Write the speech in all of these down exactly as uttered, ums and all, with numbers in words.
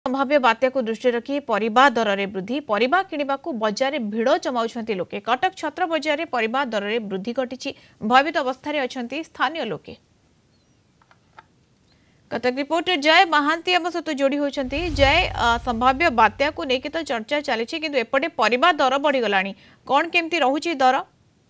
संभाव्य बात्या को दृष्टि रखी परिबा दर में वृद्धि परिबा किणवा बजार में भिड़ जमाउछंती लोके कटक छत्र बजार में परिबा दर में वृद्धि घटी भयभीत अवस्था अछंती स्थानीय लोके। कटक रिपोर्टर जय महांती आम सहित जोड़ी होती। जय संभाव्य बात्या को लेकिन तो चर्चा चली किंतु एपटे परिबा दर बढ़ीगला कौन केमती रहुची दर?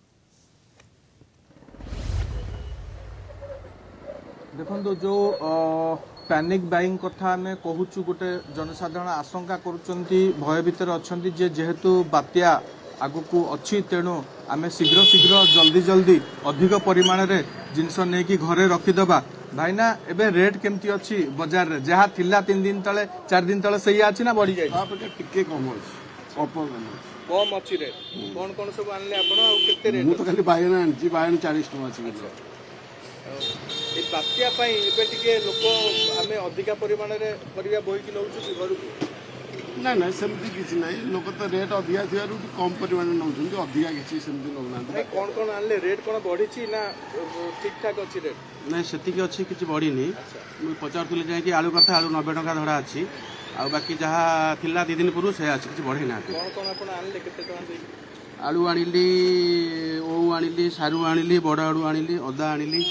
देखो जो पैनिक बाइंग कथा आम कहूँ गोटे जनसाधारण आशंका करुँच भय अच्छा जे जेहेतु बात्या आगू अच्छी तेणु आम शीघ्र शीघ्र जल्दी जल्दी अधिक परिमाण रे जिनस नहीं कि घरे रखीदबा। भाईना एबे रेट केमती अच्छी बाजार रे जहाँ थिला तीन दिन तले चार दिन तले सही अच्छी ना बढ़ी जाए टिके कम कम अच्छी रेट कौन कौन सब आनले आपण आ केते रेट? मु तो खाली बायन आनची बायन चालीस टका अछि। ए बात्या पई एबे टिके लोक आमे अधिका परिमाण रे परिया बोई कि नउछु कि घर को ना ना सेमती किछि नै लोक तो रेट अधिका थियारु कम परिमाण नउछन अधिका किछि सेमती नउना। कौन कौन आनले रेट कोन बढ़ी छी ना ठीक ठाक अछि रेट? नहीं सेतिक अच्छी किसी बढ़ीनी मुझे पचारूली जाए कि आलू कथा आलू नब्बे टका धरा अच्छी आ बाकी जहाँ थिला दी दिन पूर्व से अच्छी किसी बढ़ी ना। कौन कौन आपण आनले केते टका देई? आलू आनिली ओऊ आनिली सारू आनिली बड़ आलू आनिली अदा आनिली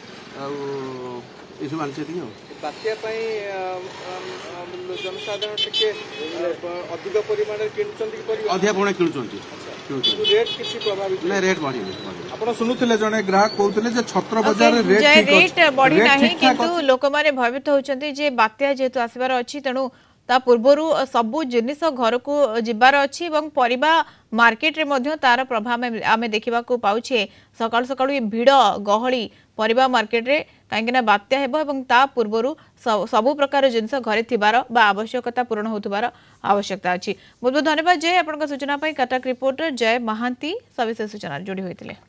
ये सब आनी बात्या जनसाधारण टिके अधिक परिमाण अधिक परिमाण किणुंट रेट किसी प्रभावित ना रेट बढ़ी आपण सुनुथिले जने ग्राहक कहउथिले जे छत्र बाजार रे रेट ठीक रेट बढ़ी नाही किंतु लोक माने भयभीत होचंती जे बात्या जेतु आसीबार अछि तेणु ता पूर्वरु सबु जिनिस घर को जिबार अछि एवं परिबा मार्केट रे मध्य तार प्रभाव आमे देखिबा को पाउछे। सकाळ सकाळ ये भिड़ गहली परिबा मार्केट रे काहेकि बात्या हेबो एवं ता पूर्वरु सबु प्रकार जिनिस घरे थिबार बा आवश्यकता पूर्ण होतबार आवश्यकता अछि। बहुत बहुत धन्यवाद जय आपन सूचना पई। कटक रिपोर्टर जय महांती सविशेष सूचना जोड़ी होइतिले।